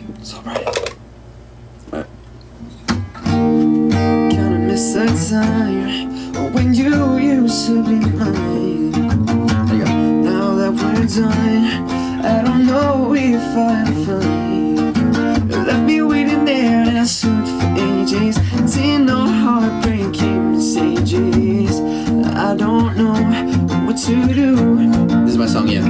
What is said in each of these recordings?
It's alright. Kinda miss the time when you used to be mine. Now that we're done, I don't know if I'll find. You left me waiting there and I stood for ages. Didn't know heartbreaking messages. I don't know what to do. This is my song, yeah.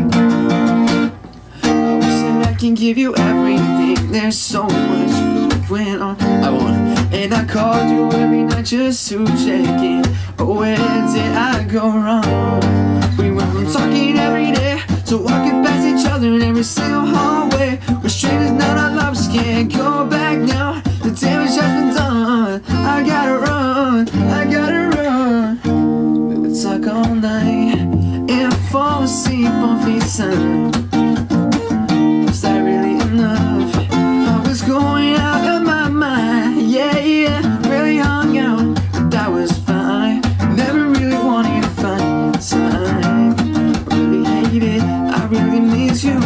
I wish that I can give you everything. There's so much going on. I won't. And I called you every night just to check in. Oh, where did I go wrong? We went from talking every day to walking past each other in every single hallway. We're strangers now, our loves can't go back now. The damage has been done. I gotta run, I gotta run. We would talk all night and fall asleep on FaceTime. Was that really enough? I was going out of my mind. Yeah, yeah, really hung out, but that was fine. Never really wanted to find time. I really hate it, I really miss you.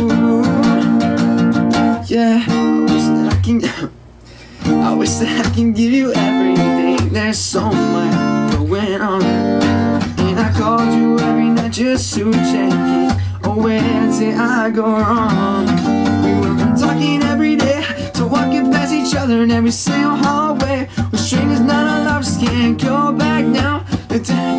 Yeah, I wish that I can give you everything. There's so much going on. And I called you every night just to check in. Oh, where did I go wrong? We went from talking every day to walking past each other in every single hallway. We're strangers now, our loves can't go back now.